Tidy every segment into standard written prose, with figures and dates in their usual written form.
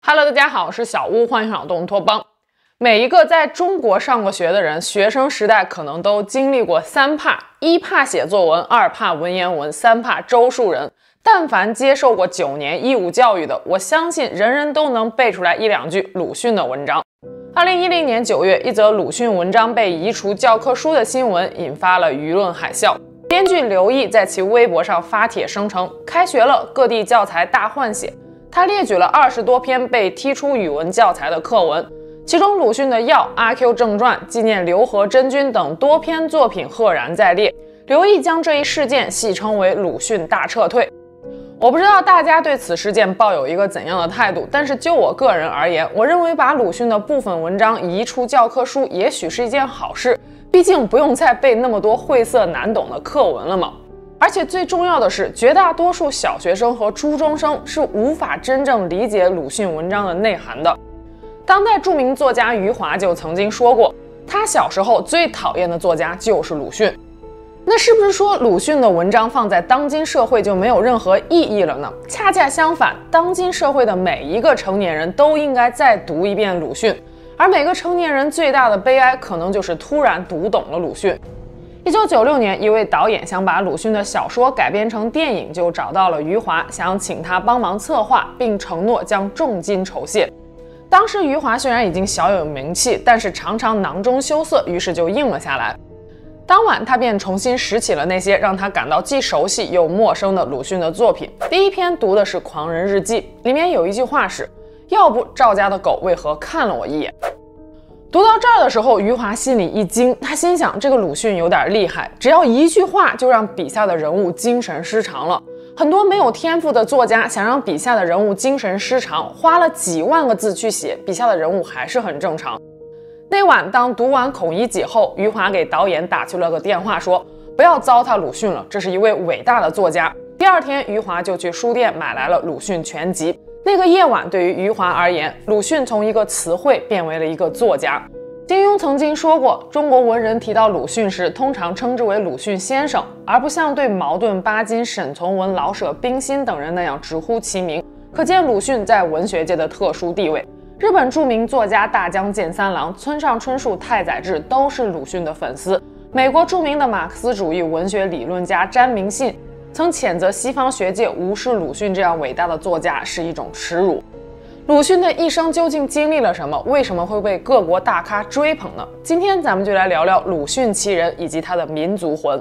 Hello， 大家好，我是小屋，欢迎来到动物托邦。每一个在中国上过学的人，学生时代可能都经历过三怕：一怕写作文，二怕文言文，三怕周树人。但凡接受过9年义务教育的，我相信人人都能背出来一两句鲁迅的文章。2010年9月，一则鲁迅文章被移除教科书的新闻引发了舆论海啸。编剧刘毅在其微博上发帖声称，开学了，各地教材大换血。他列举了20多篇被踢出语文教材的课文，其中鲁迅的《药》《阿 Q 正传》纪念刘和真君等多篇作品赫然在列。刘毅将这一事件戏称为鲁迅大撤退。我不知道大家对此事件抱有一个怎样的态度，但是就我个人而言，我认为把鲁迅的部分文章移出教科书也许是一件好事，毕竟不用再背那么多晦涩难懂的课文了嘛。而且最重要的是，绝大多数小学生和初中生是无法真正理解鲁迅文章的内涵的。当代著名作家余华就曾经说过，他小时候最讨厌的作家就是鲁迅。那是不是说鲁迅的文章放在当今社会就没有任何意义了呢？恰恰相反，当今社会的每一个成年人都应该再读一遍鲁迅，而每个成年人最大的悲哀可能就是突然读懂了鲁迅。1996年，一位导演想把鲁迅的小说改编成电影，就找到了余华，想请他帮忙策划，并承诺将重金酬谢。当时余华虽然已经小有名气，但是常常囊中羞涩，于是就应了下来。当晚，他便重新拾起了那些让他感到既熟悉又陌生的鲁迅的作品。第一篇读的是《狂人日记》，里面有一句话是：“要不赵家的狗为何看了我一眼？”读到这儿的时候，余华心里一惊，他心想这个鲁迅有点厉害，只要一句话就让笔下的人物精神失常了。很多没有天赋的作家想让笔下的人物精神失常，花了几万个字去写，笔下的人物还是很正常。那晚当读完《孔乙己》后，余华给导演打去了个电话，说不要糟蹋鲁迅了，这是一位伟大的作家。第二天，余华就去书店买来了鲁迅全集。那个夜晚对于余华而言，鲁迅从一个词汇变为了一个作家。金庸曾经说过，中国文人提到鲁迅时，通常称之为鲁迅先生，而不像对茅盾、巴金、沈从文、老舍、冰心等人那样直呼其名，可见鲁迅在文学界的特殊地位。日本著名作家大江健三郎、村上春树、太宰治都是鲁迅的粉丝。美国著名的马克思主义文学理论家詹明信曾谴责西方学界无视鲁迅这样伟大的作家是一种耻辱。鲁迅的一生究竟经历了什么？为什么会被各国大咖追捧呢？今天咱们就来聊聊鲁迅其人以及他的民族魂。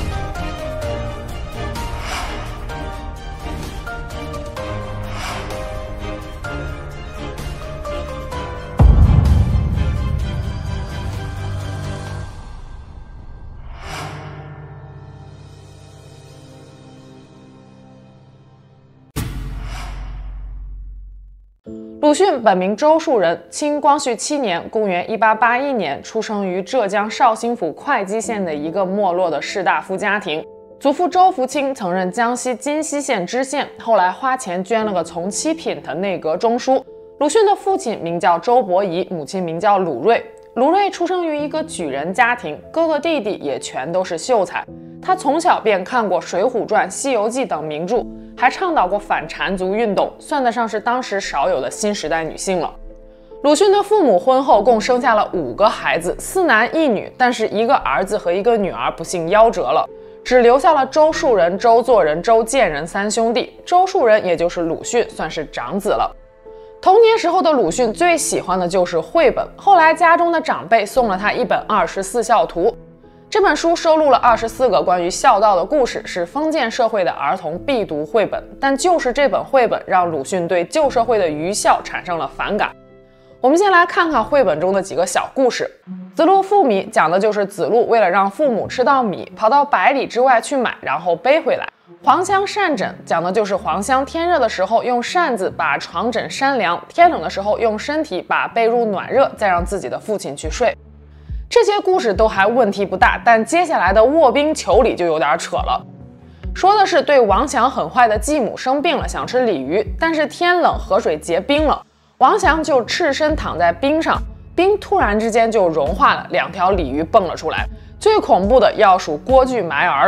鲁迅本名周树人，清光绪7年（公元1881年）出生于浙江绍兴府会稽县的一个没落的士大夫家庭。祖父周福清曾任江西金溪县知县，后来花钱捐了个从七品的内阁中书。鲁迅的父亲名叫周伯夷，母亲名叫鲁瑞。鲁瑞出生于一个举人家庭，哥哥弟弟也全都是秀才。他从小便看过《水浒传》《西游记》等名著，还倡导过反缠足运动，算得上是当时少有的新时代女性了。鲁迅的父母婚后共生下了5个孩子，4男1女，但是一个儿子和一个女儿不幸夭折了，只留下了周树人、周作人、周建人3兄弟。周树人也就是鲁迅，算是长子了。童年时候的鲁迅最喜欢的就是绘本，后来家中的长辈送了他一本《24孝图》。这本书收录了24个关于孝道的故事，是封建社会的儿童必读绘本。但就是这本绘本让鲁迅对旧社会的愚孝产生了反感。我们先来看看绘本中的几个小故事。子路负米讲的就是子路为了让父母吃到米，跑到100里之外去买，然后背回来。黄香扇枕讲的就是黄香天热的时候用扇子把床枕扇凉，天冷的时候用身体把被褥暖热，再让自己的父亲去睡。这些故事都还问题不大，但接下来的卧冰求鲤就有点扯了。说的是对王祥很坏的继母生病了，想吃鲤鱼，但是天冷河水结冰了，王祥就赤身躺在冰上，冰突然之间就融化了，2条鲤鱼蹦了出来。最恐怖的要数郭巨埋儿了。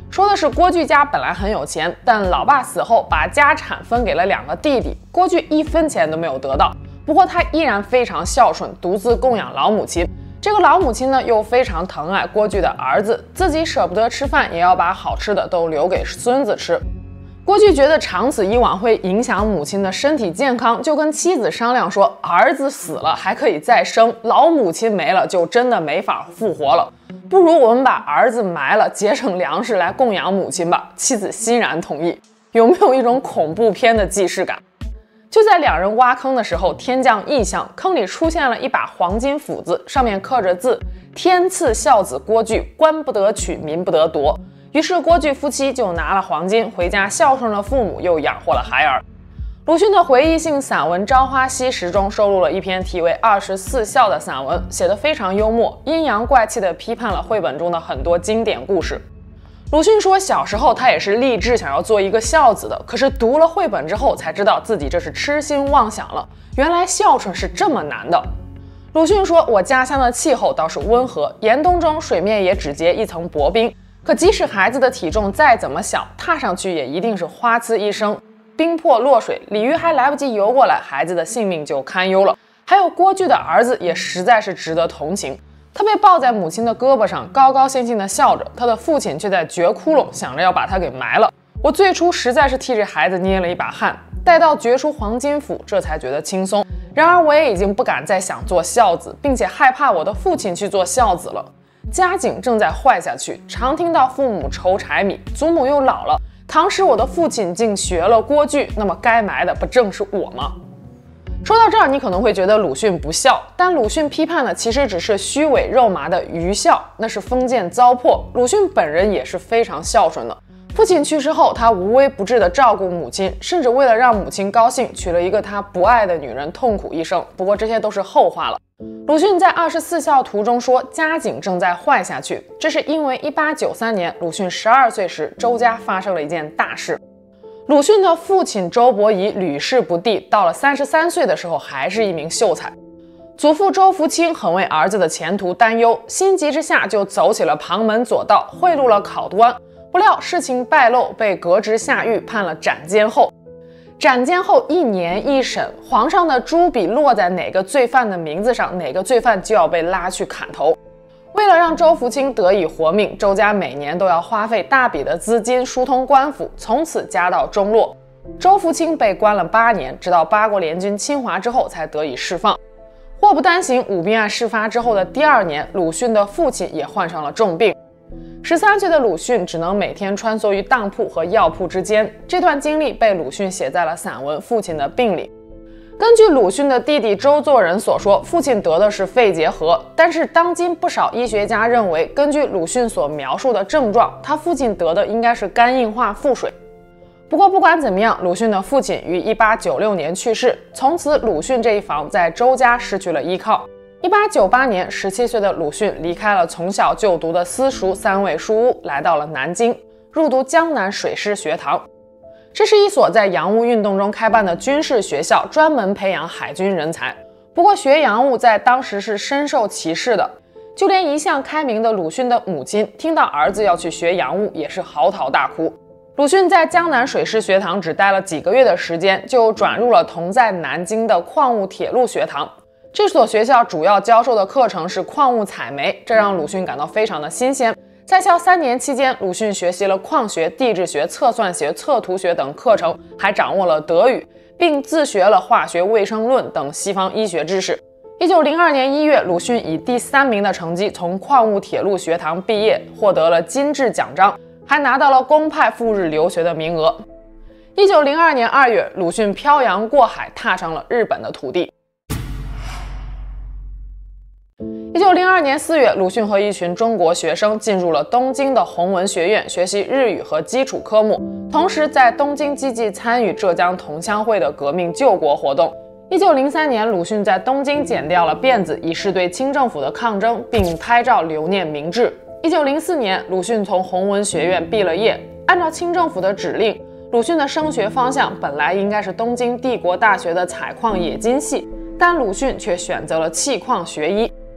说的是郭巨家本来很有钱，但老爸死后把家产分给了2个弟弟，郭巨1分钱都没有得到。不过他依然非常孝顺，独自供养老母亲。这个老母亲呢，又非常疼爱郭巨的儿子，自己舍不得吃饭，也要把好吃的都留给孙子吃。郭巨觉得长此以往会影响母亲的身体健康，就跟妻子商量说，儿子死了还可以再生，老母亲没了就真的没法复活了，不如我们把儿子埋了，节省粮食来供养母亲吧。妻子欣然同意。有没有一种恐怖片的既视感？就在2人挖坑的时候，天降异象，坑里出现了一把黄金斧子，上面刻着字：天赐孝子郭巨，官不得取，民不得夺。于是郭巨夫妻就拿了黄金回家，孝顺了父母，又养活了孩儿。鲁迅的回忆性散文《朝花夕拾》中收录了一篇题为《24孝》的散文，写得非常幽默，阴阳怪气地批判了绘本中的很多经典故事。鲁迅说，小时候他也是立志想要做一个孝子的，可是读了绘本之后才知道自己这是痴心妄想了，原来孝顺是这么难的。鲁迅说，我家乡的气候倒是温和，严冬中水面也只结一层薄冰，可即使孩子的体重再怎么小，踏上去也一定是哗呲一声，冰破落水，鲤鱼还来不及游过来，孩子的性命就堪忧了。还有郭巨的儿子也实在是值得同情，他被抱在母亲的胳膊上，高高兴兴地笑着，他的父亲却在掘窟窿，想着要把他给埋了。我最初实在是替这孩子捏了一把汗，待到掘出黄金斧，这才觉得轻松。然而我也已经不敢再想做孝子，并且害怕我的父亲去做孝子了。家境正在坏下去，常听到父母愁柴米，祖母又老了。倘使我的父亲竟学了郭巨，那么该埋的不正是我吗？说到这儿，你可能会觉得鲁迅不孝，但鲁迅批判的其实只是虚伪肉麻的愚孝，那是封建糟粕。鲁迅本人也是非常孝顺的。父亲去世后，他无微不至地照顾母亲，甚至为了让母亲高兴，娶了一个他不爱的女人，痛苦一生。不过这些都是后话了。鲁迅在《24孝图》中说，家境正在坏下去，这是因为1893年鲁迅12岁时，周家发生了一件大事。鲁迅的父亲周伯仪屡试不第，到了33岁的时候还是一名秀才。祖父周福清很为儿子的前途担忧，心急之下就走起了旁门左道，贿赂了考官。不料事情败露，被革职下狱，判了斩监候。斩监后1年1审，皇上的朱笔落在哪个罪犯的名字上，哪个罪犯就要被拉去砍头。为了让周福清得以活命，周家每年都要花费大笔的资金疏通官府，从此家道中落。周福清被关了8年，直到八国联军侵华之后才得以释放。祸不单行，武并案事发之后的第2年，鲁迅的父亲也患上了重病。13岁的鲁迅只能每天穿梭于当铺和药铺之间，这段经历被鲁迅写在了散文《父亲的病》里。根据鲁迅的弟弟周作人所说，父亲得的是肺结核，但是当今不少医学家认为，根据鲁迅所描述的症状，他父亲得的应该是肝硬化腹水。不过不管怎么样，鲁迅的父亲于1896年去世，从此鲁迅这一房在周家失去了依靠。1898年，17岁的鲁迅离开了从小就读的私塾3味书屋，来到了南京，入读江南水师学堂。这是一所在洋务运动中开办的军事学校，专门培养海军人才。不过学洋务在当时是深受歧视的，就连一向开明的鲁迅的母亲听到儿子要去学洋务，也是嚎啕大哭。鲁迅在江南水师学堂只待了几个月的时间，就转入了同在南京的矿务铁路学堂。这所学校主要教授的课程是矿物采煤，这让鲁迅感到非常的新鲜。在校3年期间，鲁迅学习了矿学、地质学、测算学、测图学等课程，还掌握了德语，并自学了化学、卫生论等西方医学知识。1902年1月，鲁迅以第3名的成绩从矿物铁路学堂毕业，获得了金质奖章，还拿到了公派赴日留学的名额。1902年2月，鲁迅漂洋过海，踏上了日本的土地。1902年4月，鲁迅和一群中国学生进入了东京的弘文学院，学习日语和基础科目，同时在东京积极参与浙江同乡会的革命救国活动。1903年，鲁迅在东京剪掉了辫子，以示对清政府的抗争，并拍照留念明志。1904年，鲁迅从弘文学院毕了业。按照清政府的指令，鲁迅的升学方向本来应该是东京帝国大学的采矿冶金系，但鲁迅却选择了气矿学医。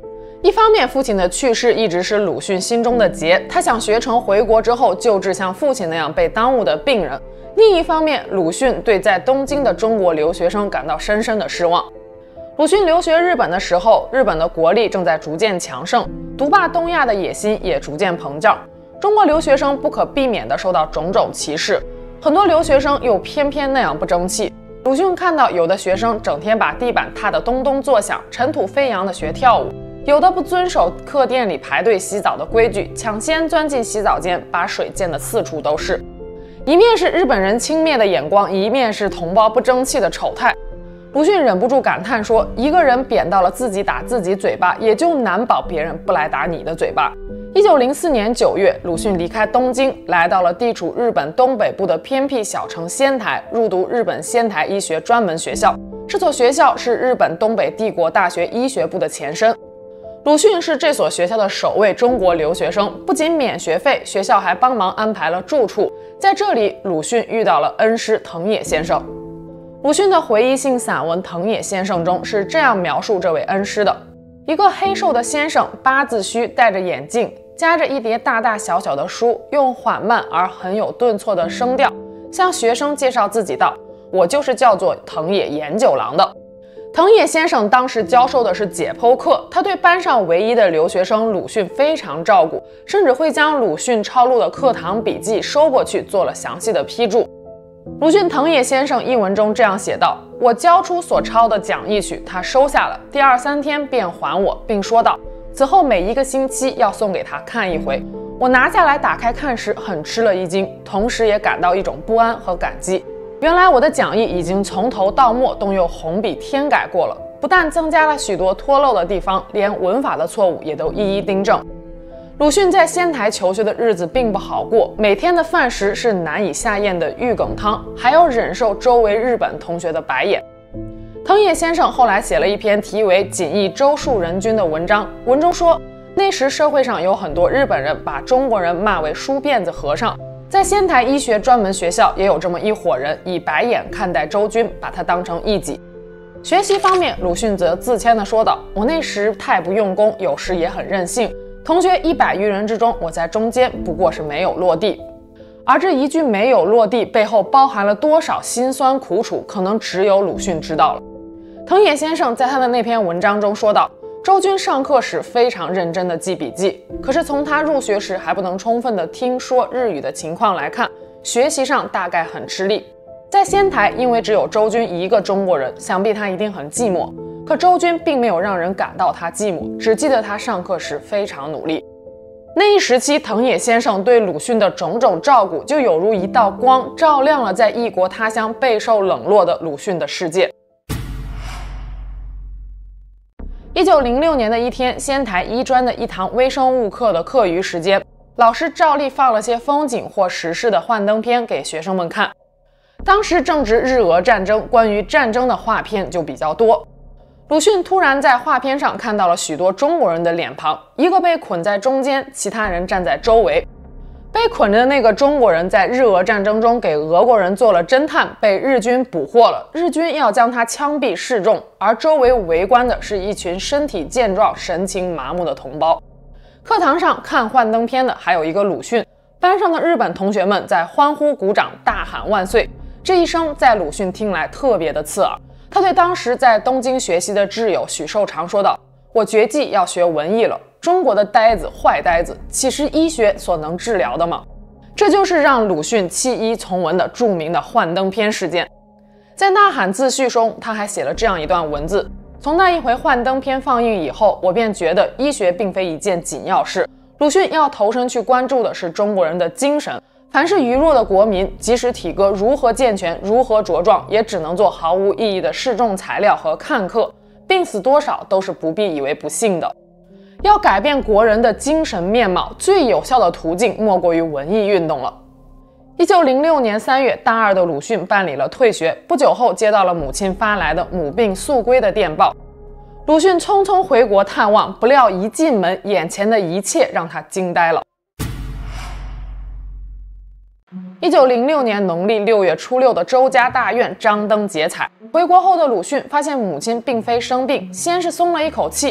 一方面，父亲的去世一直是鲁迅心中的结，他想学成回国之后救治像父亲那样被耽误的病人；另一方面，鲁迅对在东京的中国留学生感到深深的失望。鲁迅留学日本的时候，日本的国力正在逐渐强盛，独霸东亚的野心也逐渐膨胀，中国留学生不可避免地受到种种歧视，很多留学生又偏偏那样不争气。鲁迅看到有的学生整天把地板踏得咚咚作响，尘土飞扬地学跳舞，有的不遵守客店里排队洗澡的规矩，抢先钻进洗澡间，把水溅得四处都是。一面是日本人轻蔑的眼光，一面是同胞不争气的丑态。鲁迅忍不住感叹说：“一个人贬到了自己打自己嘴巴，也就难保别人不来打你的嘴巴。”1904年9月，鲁迅离开东京，来到了地处日本东北部的偏僻小城仙台，入读日本仙台医学专门学校。这所学校是日本东北帝国大学医学部的前身。鲁迅是这所学校的首位中国留学生，不仅免学费，学校还帮忙安排了住处。在这里，鲁迅遇到了恩师藤野先生。鲁迅的回忆性散文《藤野先生》中是这样描述这位恩师的：一个黑瘦的先生，八字须，戴着眼镜，夹着一叠大大小小的书，用缓慢而很有顿挫的声调向学生介绍自己道：“我就是叫做藤野研九郎的。”藤野先生当时教授的是解剖课，他对班上唯一的留学生鲁迅非常照顾，甚至会将鲁迅抄录的课堂笔记收过去，做了详细的批注。鲁迅藤野先生一文中这样写道：“我交出所抄的讲义去，他收下了，第2、3天便还我，并说道，此后每1个星期要送给他看一回。我拿下来打开看时，很吃了一惊，同时也感到一种不安和感激。原来我的讲义已经从头到末都用红笔添改过了，不但增加了许多脱漏的地方，连文法的错误也都一一订正。”鲁迅在仙台求学的日子并不好过，每天的饭食是难以下咽的玉梗汤，还要忍受周围日本同学的白眼。藤野先生后来写了一篇题为《锦衣周树人君》的文章，文中说，那时社会上有很多日本人把中国人骂为梳辫子和尚，在仙台医学专门学校也有这么一伙人以白眼看待周君，把他当成异己。学习方面，鲁迅则自谦地说道：“我那时太不用功，有时也很任性。同学100余人之中，我在中间，不过是没有落地。”而这一句没有落地背后包含了多少辛酸苦楚，可能只有鲁迅知道了。藤野先生在他的那篇文章中说道：“周君上课时非常认真地记笔记，可是从他入学时还不能充分地听说日语的情况来看，学习上大概很吃力。在仙台，因为只有周君一个中国人，想必他一定很寂寞。可周君并没有让人感到他寂寞，只记得他上课时非常努力。”那一时期，藤野先生对鲁迅的种种照顾，就有如一道光，照亮了在异国他乡备受冷落的鲁迅的世界。1906年的一天，仙台医专的一堂微生物课的课余时间，老师照例放了些风景或时事的幻灯片给学生们看。当时正值日俄战争，关于战争的画片就比较多。鲁迅突然在画片上看到了许多中国人的脸庞，一个被捆在中间，其他人站在周围。被捆着的那个中国人在日俄战争中给俄国人做了侦探，被日军捕获了，日军要将他枪毙示众，而周围围观的是一群身体健壮、神情麻木的同胞。课堂上看幻灯片的还有一个鲁迅，班上的日本同学们在欢呼鼓掌，大喊万岁。这一声在鲁迅听来特别的刺耳。他对当时在东京学习的挚友许寿裳说道：“我决计要学文艺了，中国的呆子坏呆子，岂是医学所能治疗的吗？”这就是让鲁迅弃医从文的著名的幻灯片事件。在《呐喊》自序中，他还写了这样一段文字：“从那一回幻灯片放映以后，我便觉得医学并非一件紧要事，鲁迅要投身去关注的是中国人的精神。凡是愚弱的国民，即使体格如何健全，如何茁壮，也只能做毫无意义的示众材料和看客，病死多少都是不必以为不幸的。要改变国人的精神面貌，最有效的途径莫过于文艺运动了。”1906年3月，大二的鲁迅办理了退学，不久后接到了母亲发来的母病速归的电报。鲁迅匆匆回国探望，不料一进门，眼前的一切让他惊呆了。1906年农历6月初6的周家大院张灯结彩。回国后的鲁迅发现母亲并非生病，先是松了一口气，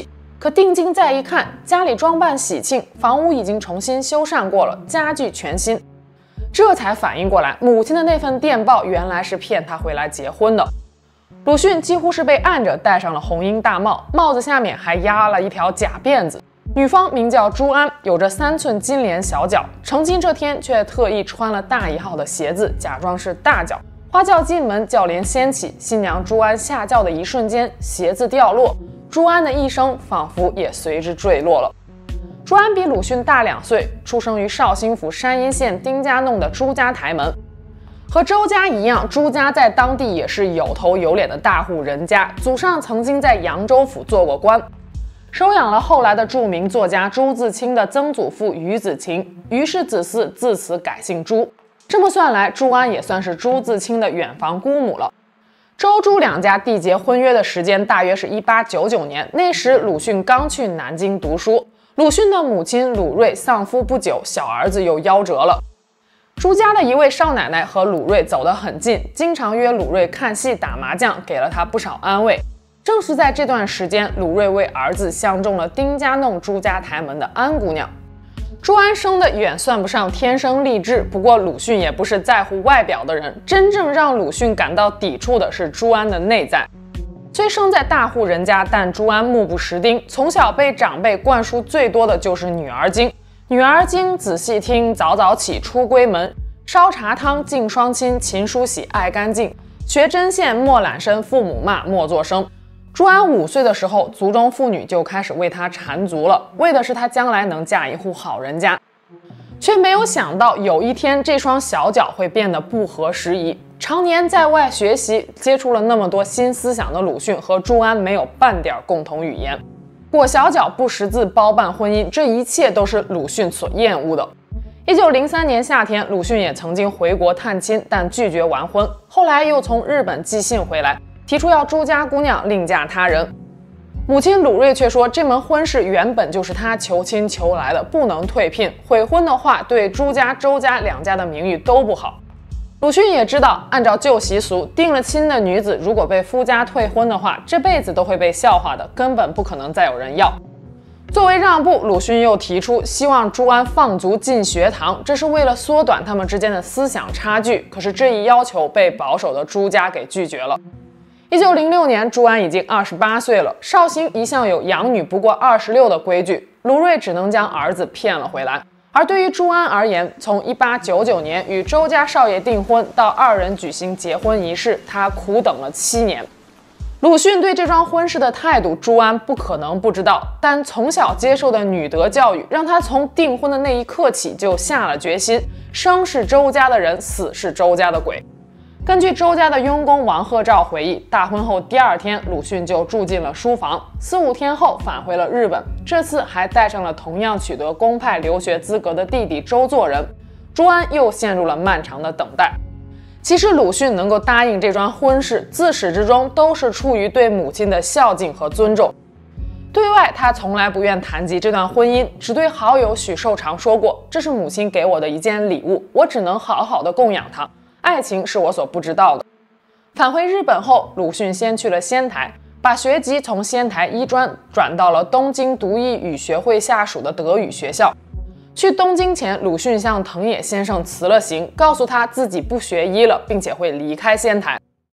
可定睛再一看，家里装扮喜庆，房屋已经重新修缮过了，家具全新。这才反应过来，母亲的那份电报原来是骗他回来结婚的。鲁迅几乎是被按着戴上了红缨大帽，帽子下面还压了一条假辫子。女方名叫朱安，有着3寸金莲小脚，成亲这天却特意穿了大1号的鞋子，假装是大脚。花轿进门，轿帘掀起，新娘朱安下轿的一瞬间，鞋子掉落，朱安的一生仿佛也随之坠落了。朱安比鲁迅大2岁，出生于绍兴府山阴县丁家弄的朱家台门。和周家一样，朱家在当地也是有头有脸的大户人家，祖上曾经在扬州府做过官，收养了后来的著名作家朱自清的曾祖父于子晴，于是子嗣自此改姓朱。这么算来，朱安也算是朱自清的远房姑母了。周朱2家缔结婚约的时间大约是1899年，那时鲁迅刚去南京读书。鲁迅的母亲鲁瑞丧夫不久，小儿子又夭折了。朱家的一位少奶奶和鲁瑞走得很近，经常约鲁瑞看戏打麻将，给了他不少安慰。正是在这段时间，鲁瑞为儿子相中了丁家弄朱家台门的安姑娘。朱安生的远算不上天生丽质，不过鲁迅也不是在乎外表的人，真正让鲁迅感到抵触的是朱安的内在。虽生在大户人家，但朱安目不识丁，从小被长辈灌输最多的就是女儿经。女儿经，仔细听，早早起，出闺门，烧茶汤，敬双亲，勤梳洗，爱干净，学针线，莫揽身，父母骂，莫作声。朱安5岁的时候，族中妇女就开始为她缠足了，为的是她将来能嫁一户好人家。却没有想到有一天，这双小脚会变得不合时宜。常年在外学习，接触了那么多新思想的鲁迅和朱安没有半点共同语言。裹小脚不识字，包办婚姻，这一切都是鲁迅所厌恶的。1903年夏天，鲁迅也曾经回国探亲，但拒绝完婚。后来又从日本寄信回来，提出要朱家姑娘另嫁他人。母亲鲁瑞却说，这门婚事原本就是他求亲求来的，不能退聘。悔婚的话，对朱家、周家2家的名誉都不好。鲁迅也知道，按照旧习俗，定了亲的女子如果被夫家退婚的话，这辈子都会被笑话的，根本不可能再有人要。作为让步，鲁迅又提出希望朱安放逐进学堂，这是为了缩短他们之间的思想差距。可是这一要求被保守的朱家给拒绝了。1906年，朱安已经28岁了。绍兴一向有养女不过26的规矩，鲁瑞只能将儿子骗了回来。而对于朱安而言，从1899年与周家少爷订婚到2人举行结婚仪式，他苦等了7年。鲁迅对这桩婚事的态度，朱安不可能不知道，但从小接受的女德教育，让他从订婚的那一刻起就下了决心：生是周家的人，死是周家的鬼。根据周家的佣工王鹤照回忆，大婚后第2天，鲁迅就住进了书房，4、5天后返回了日本，这次还带上了同样取得公派留学资格的弟弟周作人。朱安又陷入了漫长的等待。其实鲁迅能够答应这桩婚事，自始至终都是出于对母亲的孝敬和尊重。对外，他从来不愿谈及这段婚姻，只对好友许寿裳说过：“这是母亲给我的一件礼物，我只能好好的供养她。爱情是我所不知道的。”返回日本后，鲁迅先去了仙台，把学籍从仙台医专转到了东京读译语学会下属的德语学校。去东京前，鲁迅向藤野先生辞了行，告诉他自己不学医了，并且会离开仙台。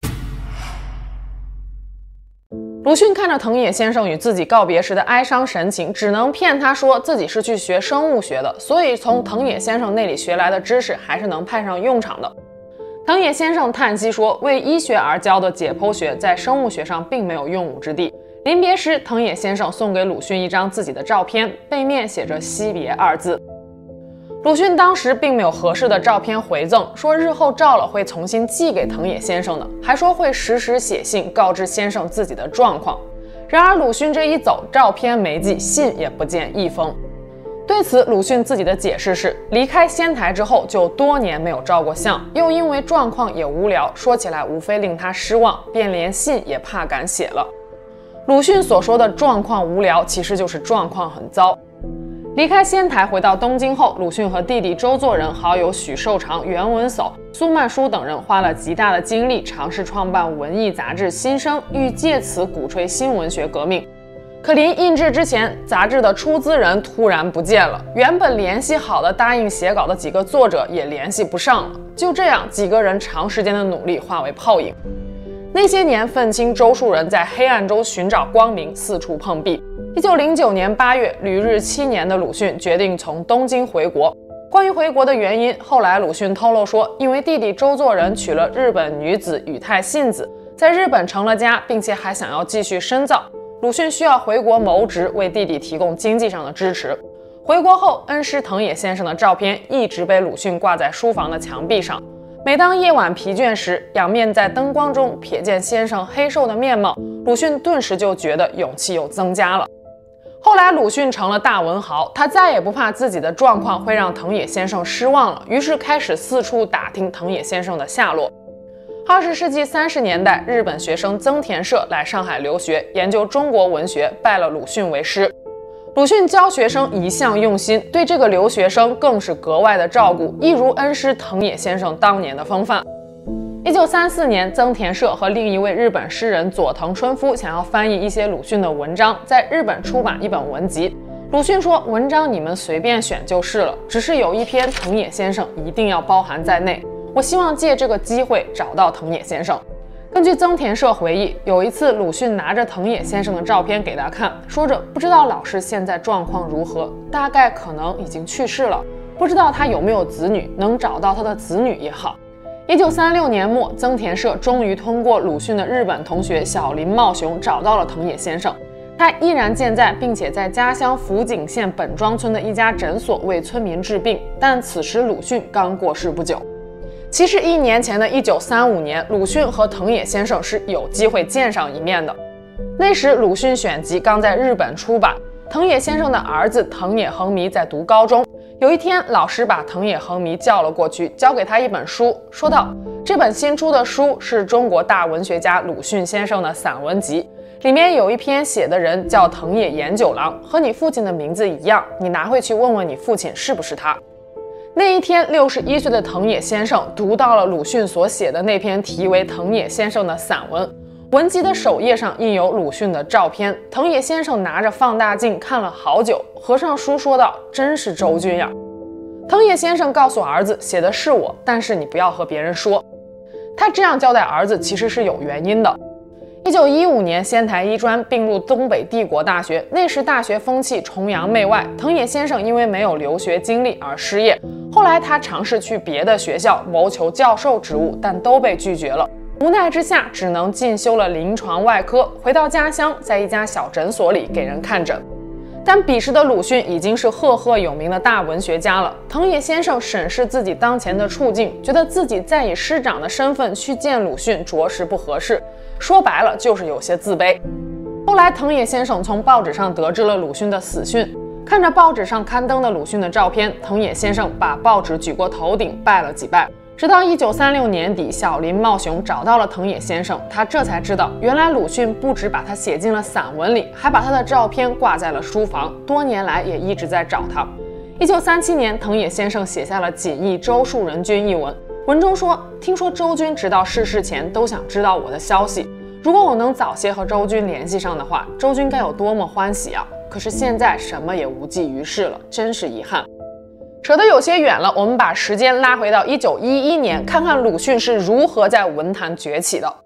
鲁迅看着藤野先生与自己告别时的哀伤神情，只能骗他说自己是去学生物学的，所以从藤野先生那里学来的知识还是能派上用场的。藤野先生叹息说，为医学而教的解剖学在生物学上并没有用武之地。临别时，藤野先生送给鲁迅一张自己的照片，背面写着惜别2字。鲁迅当时并没有合适的照片回赠，说日后照了会重新寄给藤野先生的，还说会时时写信告知先生自己的状况。然而鲁迅这一走，照片没寄，信也不见一封。对此，鲁迅自己的解释是，离开仙台之后就多年没有照过相，又因为状况也无聊，说起来无非令他失望，便连信也怕敢写了。鲁迅所说的状况无聊，其实就是状况很糟。离开仙台回到东京后，鲁迅和弟弟周作人、好友许寿裳、袁文叟、苏曼殊等人花了极大的精力，尝试创办文艺杂志《新生》，欲借此鼓吹新文学革命。 可临印制之前，杂志的出资人突然不见了，原本联系好的答应写稿的几个作者也联系不上了。就这样，几个人长时间的努力化为泡影。那些年，愤青周树人在黑暗中寻找光明，四处碰壁。1909年8月，旅日7年的鲁迅决定从东京回国。关于回国的原因，后来鲁迅透露说，因为弟弟周作人娶了日本女子宇太信子，在日本成了家，并且还想要继续深造。鲁迅需要回国谋职，为弟弟提供经济上的支持。回国后，恩师藤野先生的照片一直被鲁迅挂在书房的墙壁上。每当夜晚疲倦时，仰面在灯光中瞥见先生黑瘦的面貌，鲁迅顿时就觉得勇气又增加了。后来，鲁迅成了大文豪，他再也不怕自己的状况会让藤野先生失望了，于是开始四处打听藤野先生的下落。20世纪30年代，日本学生增田社来上海留学，研究中国文学，拜了鲁迅为师。鲁迅教学生一向用心，对这个留学生更是格外的照顾，一如恩师藤野先生当年的风范。1934年，增田社和另一位日本诗人佐藤春夫想要翻译一些鲁迅的文章，在日本出版一本文集。鲁迅说：“文章你们随便选就是了，只是有一篇藤野先生一定要包含在内。我希望借这个机会找到藤野先生。”根据增田社回忆，有一次鲁迅拿着藤野先生的照片给他看，说着不知道老师现在状况如何，大概可能已经去世了，不知道他有没有子女，能找到他的子女也好。1936年末，增田社终于通过鲁迅的日本同学小林茂雄找到了藤野先生，他依然健在，并且在家乡福井县本庄村的一家诊所为村民治病，但此时鲁迅刚过世不久。其实1年前的1935年，鲁迅和藤野先生是有机会见上一面的。那时鲁迅选集刚在日本出版，藤野先生的儿子藤野恒弥在读高中。有一天，老师把藤野恒弥叫了过去，交给他一本书，说道：“这本新出的书是中国大文学家鲁迅先生的散文集，里面有一篇写的人叫藤野研九郎，和你父亲的名字一样，你拿回去问问你父亲是不是他。”那一天，61岁的藤野先生读到了鲁迅所写的那篇题为《藤野先生》的散文。文集的首页上印有鲁迅的照片，藤野先生拿着放大镜看了好久，合上书说道：“真是周君呀！”藤野先生告诉儿子，写的是我，但是你不要和别人说。他这样交代儿子其实是有原因的。1915年，仙台一专并入东北帝国大学，那时大学风气崇洋媚外，藤野先生因为没有留学经历而失业。后来他尝试去别的学校谋求教授职务，但都被拒绝了。无奈之下，只能进修了临床外科，回到家乡，在一家小诊所里给人看诊。但彼时的鲁迅已经是赫赫有名的大文学家了。藤野先生审视自己当前的处境，觉得自己再以师长的身份去见鲁迅，着实不合适。说白了，就是有些自卑。后来，藤野先生从报纸上得知了鲁迅的死讯，看着报纸上刊登的鲁迅的照片，藤野先生把报纸举过头顶，拜了几拜。直到1936年底，小林茂雄找到了藤野先生，他这才知道，原来鲁迅不止把他写进了散文里，还把他的照片挂在了书房，多年来也一直在找他。1937年，藤野先生写下了《锦忆周树人君》一文，文中说：“听说周君直到逝世前都想知道我的消息，如果我能早些和周君联系上的话，周君该有多么欢喜啊！可是现在什么也无济于事了，真是遗憾。”扯得有些远了，我们把时间拉回到1911年，看看鲁迅是如何在文坛崛起的。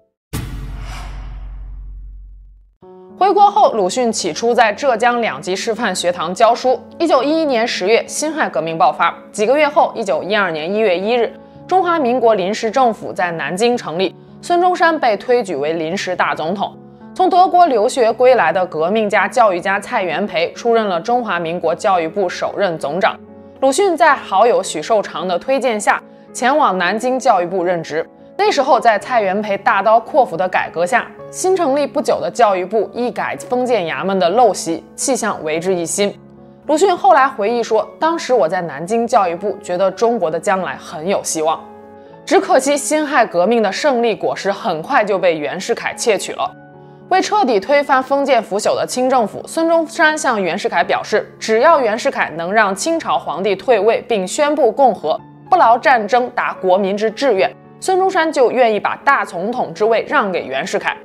回国后，鲁迅起初在浙江2级师范学堂教书。1911年10月，辛亥革命爆发。几个月后，1912年1月1日，中华民国临时政府在南京成立，孙中山被推举为临时大总统。从德国留学归来的革命家、教育家蔡元培出任了中华民国教育部首任总长。鲁迅在好友许寿裳的推荐下，前往南京教育部任职。那时候，在蔡元培大刀阔斧的改革下，新成立不久的教育部一改封建衙门的陋习，气象为之一新。鲁迅后来回忆说，当时我在南京教育部，觉得中国的将来很有希望。只可惜辛亥革命的胜利果实很快就被袁世凯窃取了。为彻底推翻封建腐朽的清政府，孙中山向袁世凯表示，只要袁世凯能让清朝皇帝退位并宣布共和，不劳战争，达国民之志愿，孙中山就愿意把大总统之位让给袁世凯。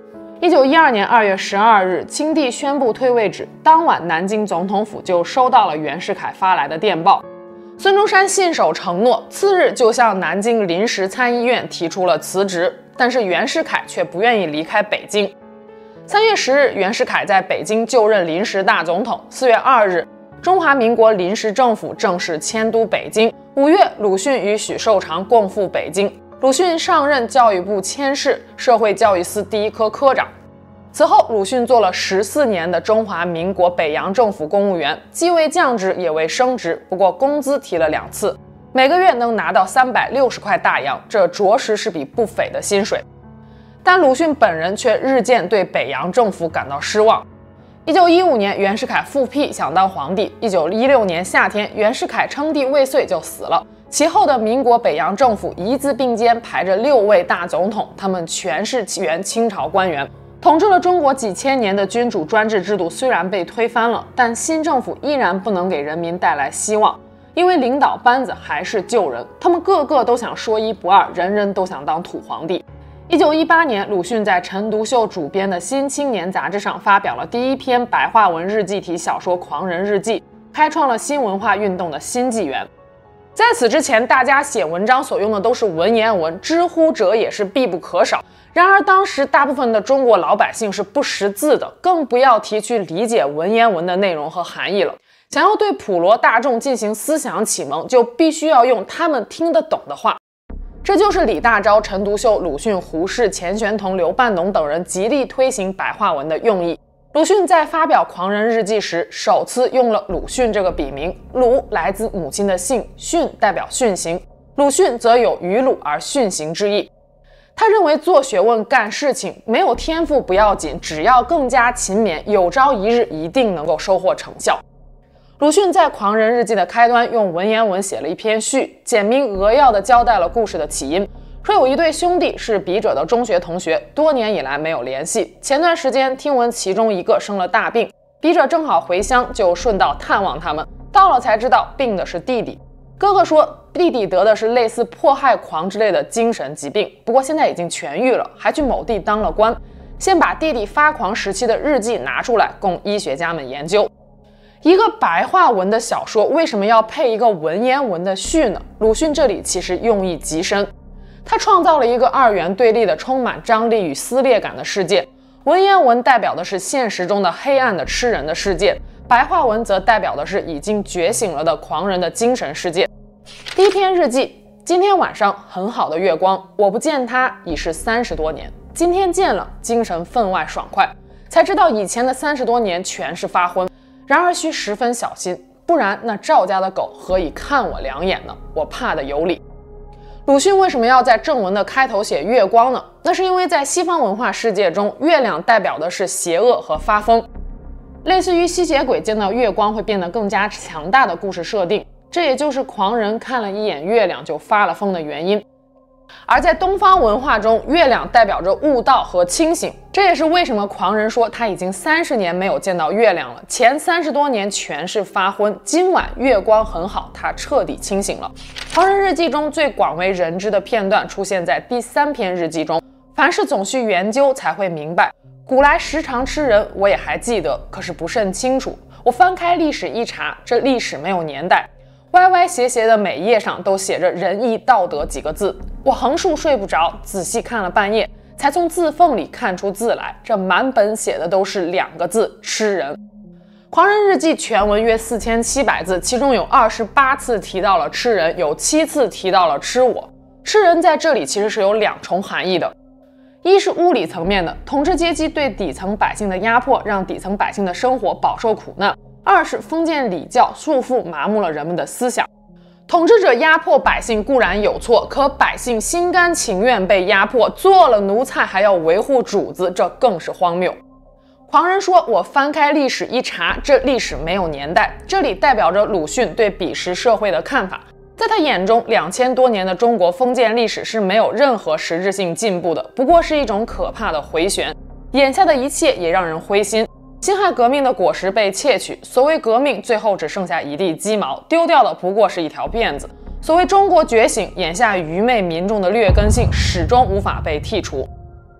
1912年2月12日，清帝宣布退位止，当晚南京总统府就收到了袁世凯发来的电报。孙中山信守承诺，次日就向南京临时参议院提出了辞职，但是袁世凯却不愿意离开北京。3月10日，袁世凯在北京就任临时大总统。4月2日，中华民国临时政府正式迁都北京。5月，鲁迅与许寿裳共赴北京。鲁迅上任教育部佥事，社会教育司第一科科长。此后，鲁迅做了14年的中华民国北洋政府公务员，既未降职也未升职，不过工资提了2次，每个月能拿到360块大洋，这着实是笔不菲的薪水。但鲁迅本人却日渐对北洋政府感到失望。1915年，袁世凯复辟，想当皇帝。1916年夏天，袁世凯称帝未遂就死了。其后的民国北洋政府一字并肩排着6位大总统，他们全是原清朝官员。统治了中国几千年的君主专制制度虽然被推翻了，但新政府依然不能给人民带来希望，因为领导班子还是旧人，他们个个都想说一不二，人人都想当土皇帝。1918年，鲁迅在陈独秀主编的《新青年》杂志上发表了第一篇白话文日记体小说《狂人日记》，开创了新文化运动的新纪元。在此之前，大家写文章所用的都是文言文，知乎者也是必不可少。然而当时大部分的中国老百姓是不识字的，更不要提去理解文言文的内容和含义了。想要对普罗大众进行思想启蒙，就必须要用他们听得懂的话。这就是李大钊、陈独秀、鲁迅、胡适、钱玄同、刘半农等人极力推行白话文的用意。鲁迅在发表《狂人日记》时，首次用了鲁迅这个笔名。鲁来自母亲的姓，训代表训行，鲁迅则有于鲁而训行之意。他认为做学问干事情没有天赋不要紧，只要更加勤勉，有朝一日一定能够收获成效。鲁迅在《狂人日记》的开端用文言文写了一篇序，简明扼要地交代了故事的起因，说有一对兄弟是笔者的中学同学，多年以来没有联系。前段时间听闻其中一个生了大病，笔者正好回乡，就顺道探望他们。到了才知道病的是弟弟。哥哥说弟弟得的是类似迫害狂之类的精神疾病，不过现在已经痊愈了，还去某地当了官。先把弟弟发狂时期的日记拿出来供医学家们研究。一个白话文的小说为什么要配一个文言文的序呢？鲁迅这里其实用意极深，他创造了一个二元对立的充满张力与撕裂感的世界。文言文代表的是现实中的黑暗的吃人的世界，白话文则代表的是已经觉醒了的狂人的精神世界。第一篇日记：今天晚上很好的月光，我不见它已是30多年，今天见了，精神分外爽快，才知道以前的30多年全是发昏。然而需十分小心，不然那赵家的狗何以看我2眼呢？我怕得有理。鲁迅为什么要在正文的开头写月光呢？那是因为在西方文化世界中，月亮代表的是邪恶和发疯，类似于吸血鬼见到月光会变得更加强大的故事设定，这也就是狂人看了一眼月亮就发了疯的原因。而在东方文化中，月亮代表着悟道和清醒，这也是为什么狂人说他已经30年没有见到月亮了，前30多年全是发昏，今晚月光很好，他彻底清醒了。狂人日记中最广为人知的片段出现在第3篇日记中，凡事总需研究才会明白，古来时常吃人，我也还记得，可是不甚清楚。我翻开历史一查，这历史没有年代，歪歪斜斜的每页上都写着仁义道德几个字，我横竖睡不着，仔细看了半夜，才从字缝里看出字来，这满本写的都是2个字：吃人。狂人日记全文约4700字，其中有28次提到了吃人，有7次提到了吃我。吃人在这里其实是有2重含义的，一是物理层面的，统治阶级对底层百姓的压迫，让底层百姓的生活饱受苦难；二是封建礼教束缚麻木了人们的思想。统治者压迫百姓固然有错，可百姓心甘情愿被压迫，做了奴才还要维护主子，这更是荒谬。狂人说我翻开历史一查，这历史没有年代，这里代表着鲁迅对彼时社会的看法。在他眼中，2000多年的中国封建历史是没有任何实质性进步的，不过是一种可怕的回旋。眼下的一切也让人灰心，辛亥革命的果实被窃取，所谓革命最后只剩下一地鸡毛，丢掉的不过是一条辫子。所谓中国觉醒，眼下愚昧民众的劣根性始终无法被剔除。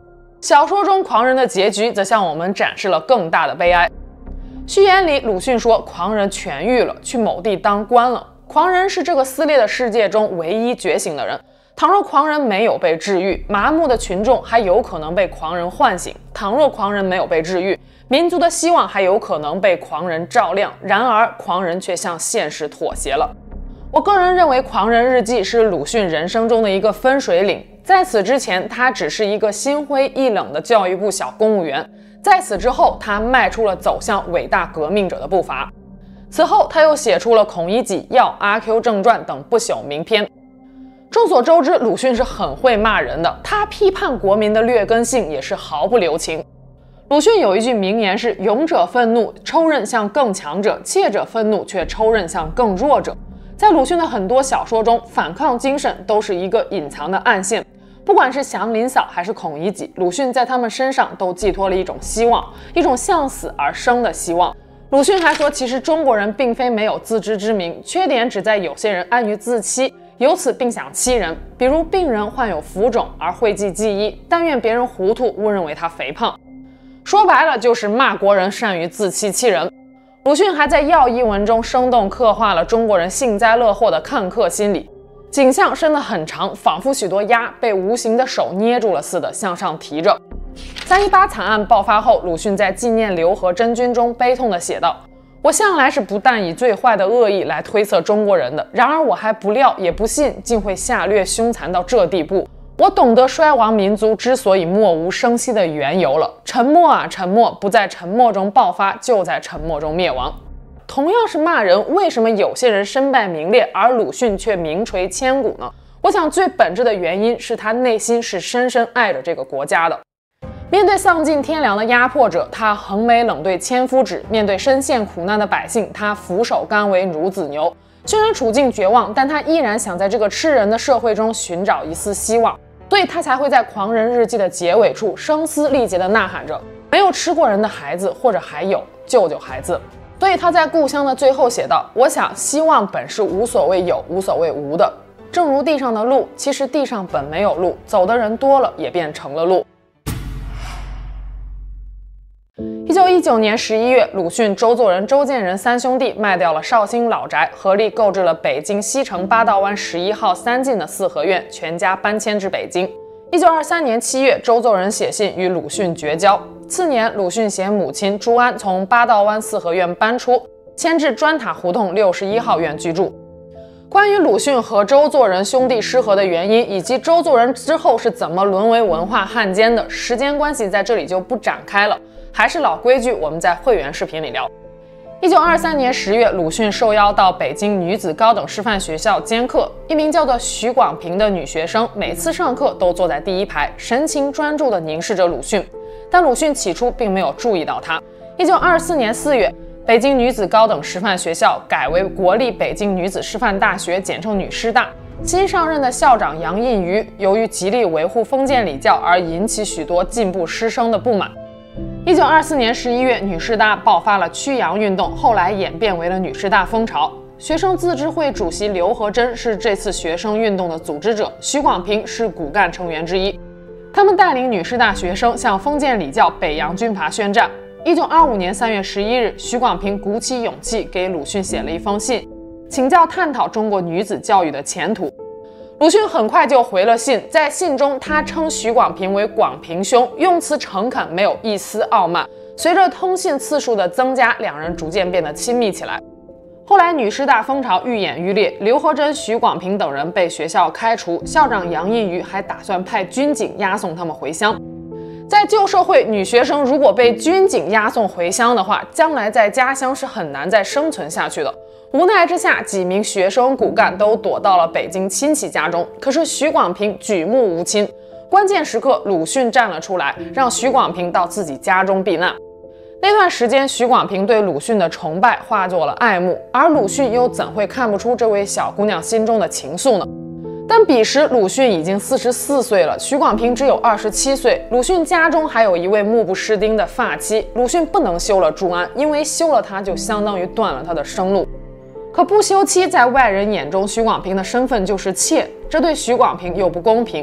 小说中狂人的结局则向我们展示了更大的悲哀。序言里，鲁迅说，狂人痊愈了，去某地当官了。狂人是这个撕裂的世界中唯一觉醒的人。倘若狂人没有被治愈，麻木的群众还有可能被狂人唤醒；倘若狂人没有被治愈，民族的希望还有可能被狂人照亮。然而，狂人却向现实妥协了。我个人认为，《狂人日记》是鲁迅人生中的一个分水岭。在此之前，他只是一个心灰意冷的教育部小公务员；在此之后，他迈出了走向伟大革命者的步伐。此后，他又写出了《孔乙己》《药》《阿 Q 正传》等不朽名篇。众所周知，鲁迅是很会骂人的，他批判国民的劣根性也是毫不留情。鲁迅有一句名言是：勇者愤怒，抽刃向更强者；怯者愤怒，却抽刃向更弱者。在鲁迅的很多小说中，反抗精神都是一个隐藏的暗线。不管是祥林嫂还是孔乙己，鲁迅在他们身上都寄托了一种希望，一种向死而生的希望。鲁迅还说，其实中国人并非没有自知之明，缺点只在有些人安于自欺，由此并想欺人。比如病人患有浮肿而讳疾忌医，但愿别人糊涂，误认为他肥胖。说白了就是骂国人善于自欺欺人。鲁迅还在《药》一文中生动刻画了中国人幸灾乐祸的看客心理，景象伸得很长，仿佛许多鸭被无形的手捏住了似的向上提着。318惨案爆发后，鲁迅在纪念刘和珍君中悲痛地写道：我向来是不但以最坏的恶意来推测中国人的，然而我还不料也不信竟会下劣凶残到这地步。我懂得衰亡民族之所以默无声息的缘由了。沉默啊沉默，不在沉默中爆发，就在沉默中灭亡。同样是骂人，为什么有些人身败名裂，而鲁迅却名垂千古呢？我想最本质的原因是他内心是深深爱着这个国家的。面对丧尽天良的压迫者，他横眉冷对千夫指；面对深陷苦难的百姓，他俯首甘为孺子牛。虽然处境绝望，但他依然想在这个吃人的社会中寻找一丝希望，所以他才会在《狂人日记》的结尾处声嘶力竭地呐喊着：没有吃过人的孩子，或者还有，救救孩子。所以他在故乡的最后写道：我想希望本是无所谓有，无所谓无的，正如地上的路，其实地上本没有路，走的人多了，也便成了路。1919年11月，鲁迅、周作人、周建人三兄弟卖掉了绍兴老宅，合力购置了北京西城八道湾11号3进的四合院，全家搬迁至北京。1923年7月，周作人写信与鲁迅绝交。次年，鲁迅携母亲朱安从八道湾四合院搬出，迁至砖塔胡同61号院居住。关于鲁迅和周作人兄弟失和的原因，以及周作人之后是怎么沦为文化汉奸的，时间关系在这里就不展开了。还是老规矩，我们在会员视频里聊。1923年10月，鲁迅受邀到北京女子高等师范学校兼课，一名叫做许广平的女学生，每次上课都坐在第一排，神情专注地凝视着鲁迅，但鲁迅起初并没有注意到她。1924年4月，北京女子高等师范学校改为国立北京女子师范大学，简称女师大。新上任的校长杨印瑜由于极力维护封建礼教而引起许多进步师生的不满。1924年11月，女师大爆发了驱洋运动，后来演变为了女师大风潮。学生自治会主席刘和珍是这次学生运动的组织者，许广平是骨干成员之一。他们带领女师大学生向封建礼教北洋军阀宣战。1925年3月11日，许广平鼓起勇气给鲁迅写了一封信，请教探讨中国女子教育的前途。鲁迅很快就回了信，在信中他称许广平为广平兄，用词诚恳，没有一丝傲慢。随着通信次数的增加，两人逐渐变得亲密起来。后来女师大风潮愈演愈烈，刘和珍、许广平等人被学校开除，校长杨印瑜还打算派军警押送他们回乡。在旧社会，女学生如果被军警押送回乡的话，将来在家乡是很难再生存下去的。无奈之下，几名学生骨干都躲到了北京亲戚家中。可是许广平举目无亲，关键时刻鲁迅站了出来，让许广平到自己家中避难。那段时间，许广平对鲁迅的崇拜化作了爱慕，而鲁迅又怎会看不出这位小姑娘心中的情愫呢？但彼时鲁迅已经44岁了，许广平只有27岁。鲁迅家中还有一位目不识丁的发妻，鲁迅不能休了朱安，因为休了她就相当于断了他的生路。可不休妻，在外人眼中，许广平的身份就是妾，这对许广平又不公平。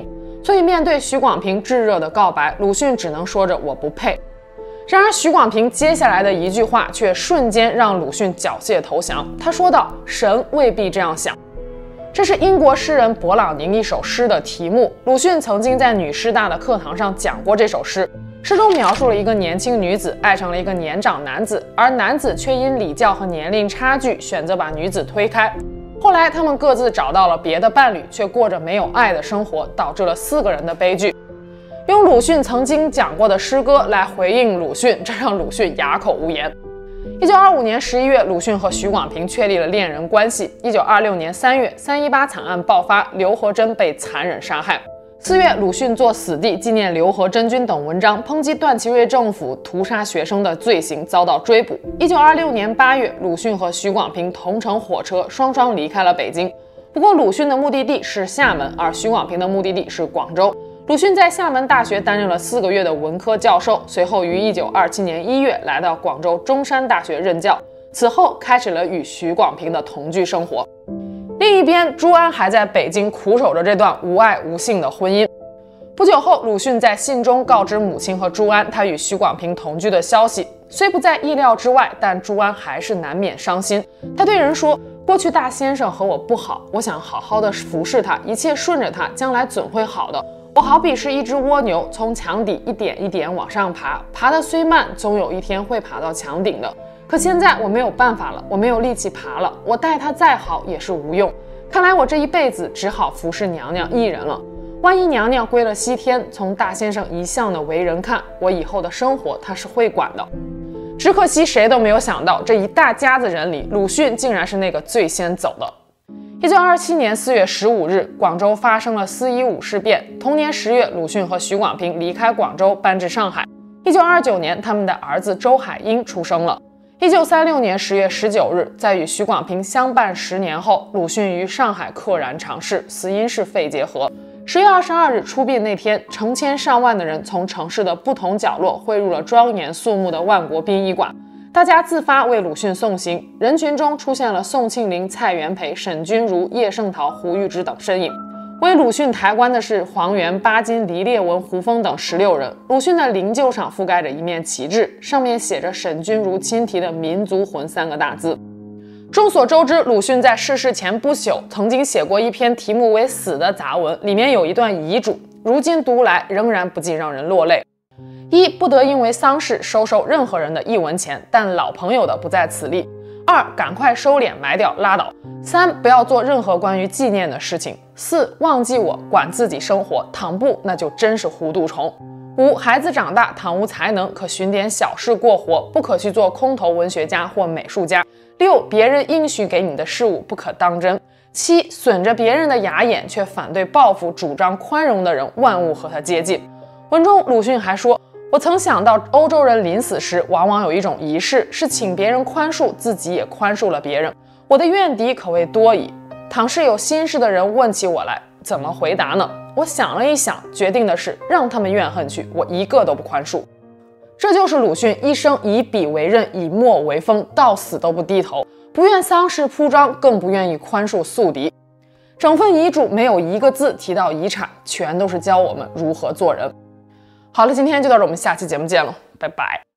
所以面对许广平炙热的告白，鲁迅只能说着我不配。然而许广平接下来的一句话却瞬间让鲁迅缴械投降。他说道：“神未必这样想。”这是英国诗人勃朗宁一首诗的题目。鲁迅曾经在女师大的课堂上讲过这首诗。诗中描述了一个年轻女子爱上了一个年长男子，而男子却因礼教和年龄差距选择把女子推开。后来他们各自找到了别的伴侣，却过着没有爱的生活，导致了4个人的悲剧。用鲁迅曾经讲过的诗歌来回应鲁迅，这让鲁迅哑口无言。1925年11月，鲁迅和许广平确立了恋人关系。1926年3月，3·18惨案爆发，刘和珍被残忍杀害。4月，鲁迅作《死地》纪念刘和珍君等文章，抨击段祺瑞政府屠杀学生的罪行，遭到追捕。1926年8月，鲁迅和许广平同乘火车，双双离开了北京。不过，鲁迅的目的地是厦门，而许广平的目的地是广州。鲁迅在厦门大学担任了4个月的文科教授，随后于1927年1月来到广州中山大学任教，此后开始了与许广平的同居生活。另一边，朱安还在北京苦守着这段无爱无性的婚姻。不久后，鲁迅在信中告知母亲和朱安他与许广平同居的消息，虽不在意料之外，但朱安还是难免伤心。他对人说：“过去大先生和我不好，我想好好的服侍他，一切顺着他，将来准会好的。我好比是一只蜗牛，从墙底一点一点往上爬，爬得虽慢，终有一天会爬到墙顶的。可现在我没有办法了，我没有力气爬了，我待他再好也是无用。看来我这一辈子只好服侍娘娘一人了。万一娘娘归了西天，从大先生一向的为人看，我以后的生活他是会管的。”只可惜谁都没有想到，这一大家子人里，鲁迅竟然是那个最先走的。1927年4月15日，广州发生了4·15事变。同年10月，鲁迅和许广平离开广州，搬至上海。1929年，他们的儿子周海婴出生了。1936年10月19日，在与许广平相伴10年后，鲁迅于上海溘然长逝，死因是肺结核。10月22日出殡那天，成千上万的人从城市的不同角落汇入了庄严肃穆的万国殡仪馆，大家自发为鲁迅送行。人群中出现了宋庆龄、蔡元培、沈钧儒、叶圣陶、胡玉芝等身影。为鲁迅抬棺的是黄元、巴金、黎烈文、胡风等16人。鲁迅的灵柩上覆盖着一面旗帜，上面写着沈钧儒亲题的民族魂3个大字。众所周知，鲁迅在逝世前不久曾经写过一篇题目为《死》的杂文，里面有一段遗嘱，如今读来仍然不禁让人落泪。1. 不得因为丧事收任何人的1文钱，但老朋友的不在此例。2. 赶快收敛埋掉拉倒。3. 不要做任何关于纪念的事情。4. 忘记我，管自己生活，倘不那就真是糊涂虫。5. 孩子长大，倘无才能，可寻点小事过活，不可去做空头文学家或美术家。6. 别人应许给你的事物不可当真。7. 损着别人的牙眼却反对报复，主张宽容的人，万物和他接近。文中鲁迅还说：“我曾想到欧洲人临死时往往有一种仪式，是请别人宽恕，自己也宽恕了别人。我的怨敌可谓多矣。倘是有心事的人问起我来，怎么回答呢？我想了一想，决定的是让他们怨恨去，我一个都不宽恕。”这就是鲁迅一生以笔为刃，以墨为锋，到死都不低头，不愿丧事铺张，更不愿意宽恕宿敌。整份遗嘱没有一个字提到遗产，全都是教我们如何做人。好了，今天就到这，我们下期节目见了，拜拜。